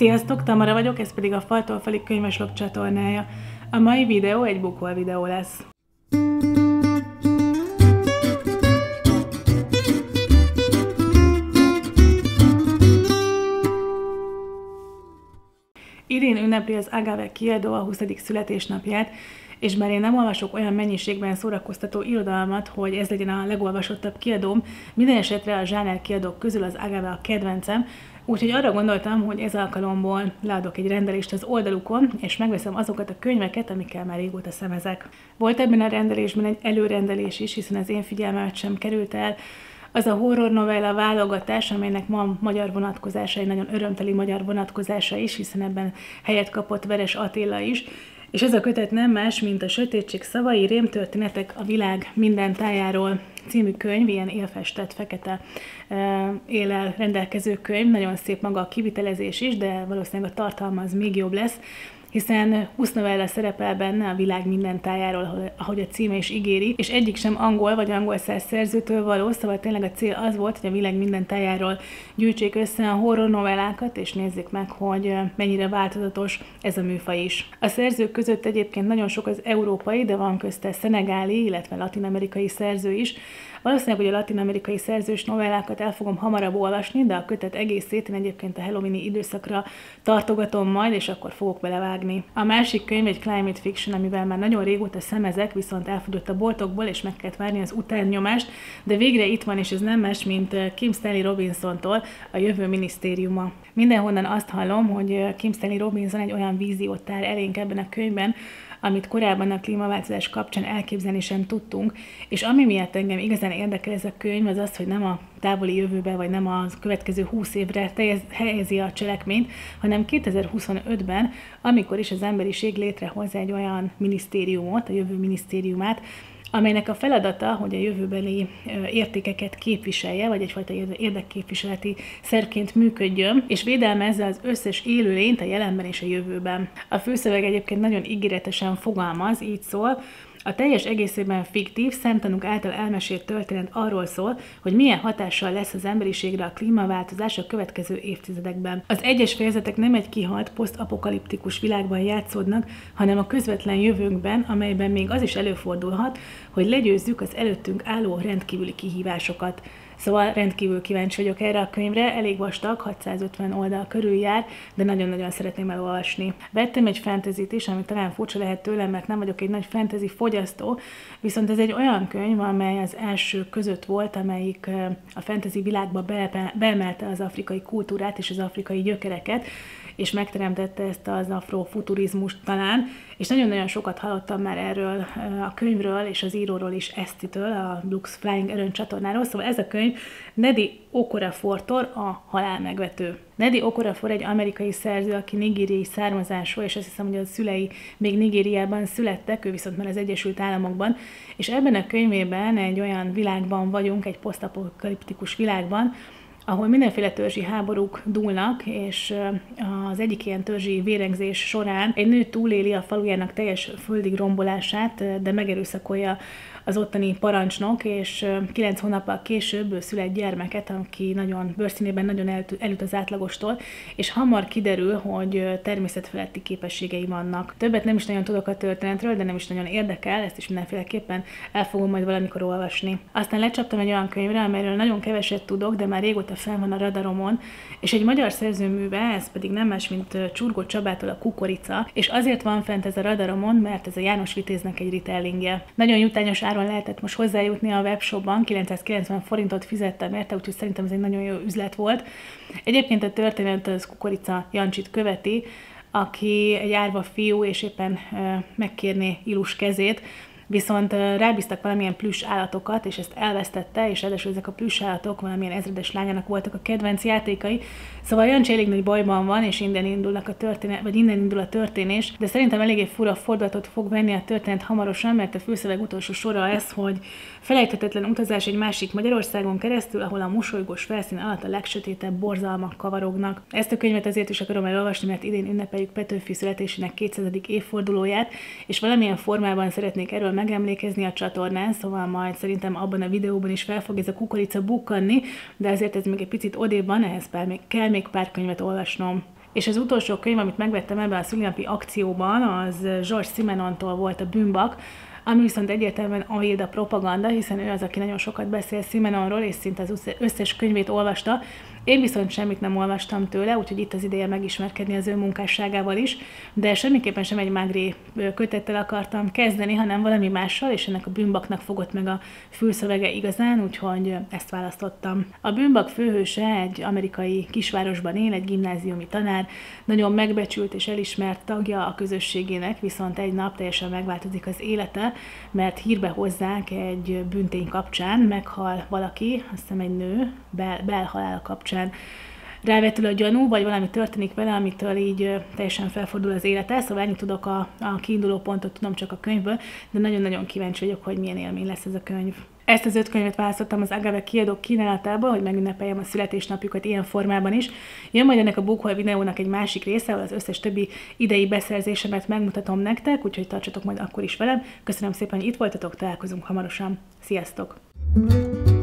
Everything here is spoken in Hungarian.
Sziasztok, Tamara vagyok, ez pedig a Faltól Falig könyveslog csatornája. A mai videó egy bookhaul videó lesz. Idén ünnepli az Agave kiadó a 20. születésnapját, és bár én nem olvasok olyan mennyiségben szórakoztató irodalmat, hogy ez legyen a legolvasottabb kiadóm, minden esetre a zsáner kiadók közül az Agave a kedvencem, úgyhogy arra gondoltam, hogy ez alkalomból leadok egy rendelést az oldalukon, és megveszem azokat a könyveket, amikkel már régóta szemezek. Volt ebben a rendelésben egy előrendelés is, hiszen az én figyelmemet sem került el az a horror novella válogatás, amelynek ma magyar vonatkozása, egy nagyon örömteli magyar vonatkozása is, hiszen ebben helyet kapott Veres Attila is. És ez a kötet nem más, mint a Sötétség szavai, rémtörténetek a világ minden tájáról című könyv, ilyen élfestett, fekete éllel rendelkező könyv. Nagyon szép maga a kivitelezés is, de valószínűleg a tartalma az még jobb lesz, hiszen 20 novella szerepel benne a világ minden tájáról, ahogy a címe is ígéri, és egyik sem angol vagy angol száz szerzőtől való, szóval tényleg a cél az volt, hogy a világ minden tájáról gyűjtsék össze a horror novellákat, és nézzék meg, hogy mennyire változatos ez a műfaj is. A szerzők között egyébként nagyon sok az európai, de van közte szenegáli, illetve latin-amerikai szerző is. Valószínűleg, hogy a latin-amerikai szerzős novellákat el fogom hamarabb olvasni, de a kötet egészét én egyébként a halloweeni időszakra tartogatom majd, és akkor fogok belevágni. A másik könyv egy climate fiction, amivel már nagyon régóta szemezek, viszont elfogyott a boltokból, és meg kellett várni az utánnyomást, de végre itt van, és ez nem más, mint Kim Stanley Robinsontól a Jövő minisztériuma. Mindenhonnan azt hallom, hogy Kim Stanley Robinson egy olyan víziót tár elénk ebben a könyvben, amit korábban a klímaváltozás kapcsán elképzelni sem tudtunk, és ami miatt engem igazán érdekel ez a könyv, az az, hogy nem a távoli jövőbe, vagy nem a következő 20 évre helyezi a cselekményt, hanem 2025-ben, amikor is az emberiség létrehoz egy olyan minisztériumot, a Jövő minisztériumát, amelynek a feladata, hogy a jövőbeli értékeket képviselje, vagy egyfajta érdekképviseleti szervként működjön, és védelmezze az összes élőlényt a jelenben és a jövőben. A főszöveg egyébként nagyon ígéretesen fogalmaz, így szól: a teljes egészében fiktív, szemtanúk által elmesélt történet arról szól, hogy milyen hatással lesz az emberiségre a klímaváltozás a következő évtizedekben. Az egyes fejezetek nem egy kihalt, posztapokaliptikus világban játszódnak, hanem a közvetlen jövőnkben, amelyben még az is előfordulhat, hogy legyőzzük az előttünk álló rendkívüli kihívásokat. Szóval rendkívül kíváncsi vagyok erre a könyvre, elég vastag, 650 oldal körül jár, de nagyon-nagyon szeretném elolvasni. Vettem egy fantasyt is, ami talán furcsa lehet tőlem, mert nem vagyok egy nagy fantasy fogyasztó, viszont ez egy olyan könyv, amely az első között volt, amelyik a fantasy világba beemelte az afrikai kultúrát és az afrikai gyökereket, és megteremtette ezt az afrofuturizmust talán, és nagyon-nagyon sokat hallottam már erről a könyvről, és az íróról is, Esztitől, a Lux Flying Erőn csatornáról, szóval ez a könyv Nnedi Okorafortól, a Halál megvető. Nnedi Okorafor egy amerikai szerző, aki nigériai származású, és azt hiszem, hogy a szülei még Nigériában születtek, ő viszont már az Egyesült Államokban, és ebben a könyvében egy olyan világban vagyunk, egy posztapokaliptikus világban, ahol mindenféle törzsi háborúk dúlnak, és az egyik ilyen törzsi vérengzés során egy nő túléli a falujának teljes földig rombolását, de megerőszakolja az ottani parancsnok, és 9 hónappal később szület gyermeket, aki bőrszínében nagyon elüt az átlagostól, és hamar kiderül, hogy természetfeletti képességei vannak. Többet nem is nagyon tudok a történetről, de nem is nagyon érdekel, ezt is mindenféleképpen el fogom majd valamikor olvasni. Aztán lecsaptam egy olyan könyvre, amelyről nagyon keveset tudok, de már régóta fenn van a radaromon, és egy magyar szerzőműve, ez pedig nem más, mint Csurgó Csabától a Kukorica, és azért van fent ez a radaromon, mert ez a János Vitéznek egy retellingje. Nagyon jutányos áron lehetett most hozzájutni a webshopban, 990 forintot fizettem érte, úgyhogy szerintem ez egy nagyon jó üzlet volt. Egyébként a történet az Kukorica Jancsit követi, aki egy árva fiú, és éppen megkérné Ilus kezét, viszont rábíztak valamilyen plüss állatokat, és ezt elvesztette, és ráadásul ezek a plüss állatok valamilyen ezredes lányának voltak a kedvenc játékai. Szóval Jancsi elég nagy bajban van, és innen indul a történés, de szerintem eléggé fura fordulatot fog venni a történet hamarosan, mert a főszöveg utolsó sora ez, hogy felejthetetlen utazás egy másik Magyarországon keresztül, ahol a mosolygós felszín alatt a legsötétebb borzalmak kavarognak. Ezt a könyvet azért is akarom elolvasni, mert idén ünnepeljük Petőfi születésének 200. évfordulóját, és valamilyen formában szeretnék erről megemlékezni a csatornán, szóval majd szerintem abban a videóban is fel fog ez a kukorica bukkanni, de azért ez még egy picit odébb van, ehhez kell még pár könyvet olvasnom. És az utolsó könyv, amit megvettem ebben a szülinapi akcióban, az George Simenontól volt, a Bűnbak, ami viszont egyértelműen a propaganda, hiszen ő az, aki nagyon sokat beszél Simenonról, és szinte az összes könyvét olvasta. Én viszont semmit nem olvastam tőle, úgyhogy itt az ideje megismerkedni az ő munkásságával is, de semmiképpen sem egy Magré kötettel akartam kezdeni, hanem valami mással, és ennek a Bűnbaknak fogott meg a fülszövege igazán, úgyhogy ezt választottam. A Bűnbak főhőse egy amerikai kisvárosban él, egy gimnáziumi tanár, nagyon megbecsült és elismert tagja a közösségének, viszont egy nap teljesen megváltozik az élete, mert hírbe hozzák egy bűntény kapcsán, meghal valaki, azt hiszem egy nő, belhalála kapcsán. Rávetül a gyanú, vagy valami történik vele, amitől így teljesen felfordul az élete, szóval ennyit tudok a kiinduló pontot, tudom csak a könyvből, de nagyon-nagyon kíváncsi vagyok, hogy milyen élmény lesz ez a könyv. Ezt az 5 könyvet választottam az Agave kiadók kínálatába, hogy megünnepeljem a születésnapjukat ilyen formában is. Jön majd ennek a BookHaul videónak egy másik része, ahol az összes többi idei beszerzésemet megmutatom nektek, úgyhogy tartsatok majd akkor is velem. Köszönöm szépen, hogy itt voltatok, találkozunk hamarosan. Sziasztok!